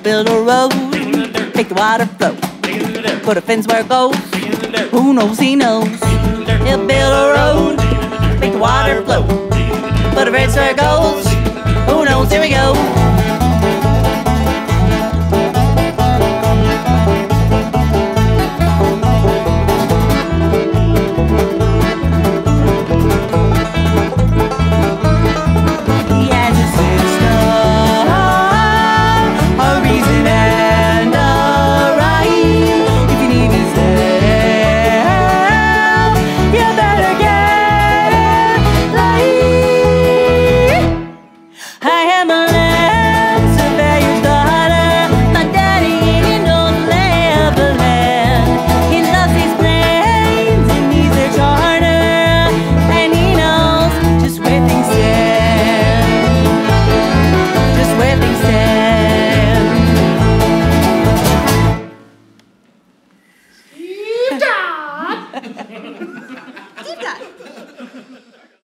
build a road, make the water flow, put a fence where it goes. Who knows, he knows. He'll build a road, make the water flow, put a fence where it goes. Who knows, here we go.